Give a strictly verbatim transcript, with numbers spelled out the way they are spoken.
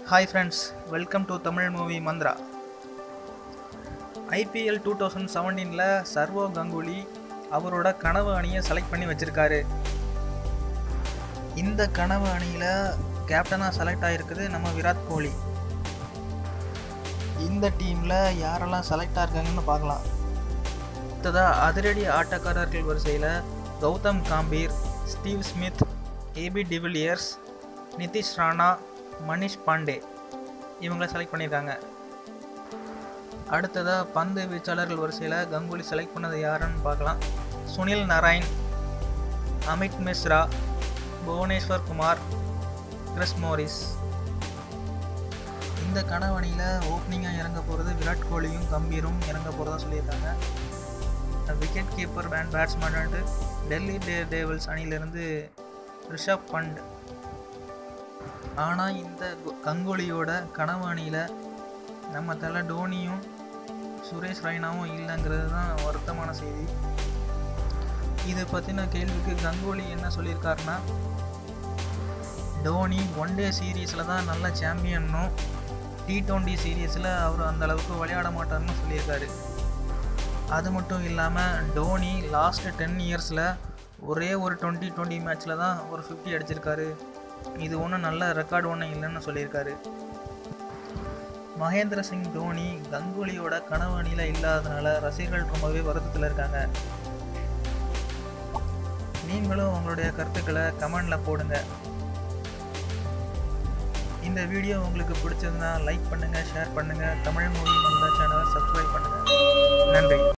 Hi friends, welcome to Tamil Movie Mandra. I P L twenty seventeen ல சர்வோ கங்குலி அவரோட கனவு அணியை செலக்ட் பண்ணி வச்சிருக்காரு. இந்த கனவு அணியில கேப்டனா செலக்ட் ஆயிருக்குது நம்ம விராட் கோலி. இந்த டீம்ல யாரெல்லாம் செலக்ட் ஆயிருக்காங்கன்னு பார்க்கலாம். அடுத்ததா அதிரடி ஆட்டக்காரர்கள் வரிசையில் Gautam Gambhir, Steve Smith, AB de Villiers, Nitish Rana, Manish Pandey இவங்களை செலக்ட் பண்ணியிருக்காங்க. அடுத்ததாக பந்து வீச்சாளர்கள் வரிசையில் கங்குலி செலக்ட் பண்ணது யாருன்னு பார்க்கலாம். Sunil Narine, Amit Mishra, Bhuvneshwar Kumar, Chris Morris. இந்த கனவணியில் ஓப்பனிங்காக இறங்க போகிறது விராட் கோலியும் கம்பீரும் இறங்க போகிறதா சொல்லியிருக்காங்க. விக்கெட் கீப்பர் அண்ட் பேட்ஸ்மேன் வந்து டெல்லி டே டேவில்ஸ் அணியிலிருந்து ரிஷப் பண்ட். ஆனால் இந்த கங்குலியோட கனவு அணியில் நம்ம தலை டோனியும் சுரேஷ் ரெய்னாவும் இல்லைங்கிறது தான் வருத்தமான செய்தி. இதை பற்றின கேள்விக்கு கங்குலி என்ன சொல்லியிருக்காருன்னா, டோனி ஒன் டே சீரீஸில் தான் நல்ல சாம்பியன்னும் டி டுவெண்ட்டி சீரீஸில் அவர் அந்த அளவுக்கு விளையாட மாட்டார்னு சொல்லியிருக்காரு. அது மட்டும் இல்லாமல் டோனி லாஸ்ட்டு டென் இயர்ஸில் ஒரே ஒரு டுவெண்ட்டி டுவெண்ட்டி மேட்ச்சில் தான் ஒரு ஃபிஃப்டி அடிச்சிருக்காரு. இது ஒன்றும் நல்ல ரெக்கார்டு ஒன்றும் இல்லைன்னு சொல்லியிருக்காரு. மகேந்திர சிங் தோனி கங்குலியோட கனவு அணியில் இல்லாததுனால ரசிகர்கள் ரொம்பவே வருத்தத்தில் இருக்காங்க. நீங்களும் உங்களுடைய கருத்துக்களை கமெண்டில் போடுங்க. இந்த வீடியோ உங்களுக்கு பிடிச்சிருந்தா லைக் பண்ணுங்கள், ஷேர் பண்ணுங்கள். தமிழ் மூவி மந்திரா சேனலை சப்ஸ்கிரைப் பண்ணுங்கள். நன்றி.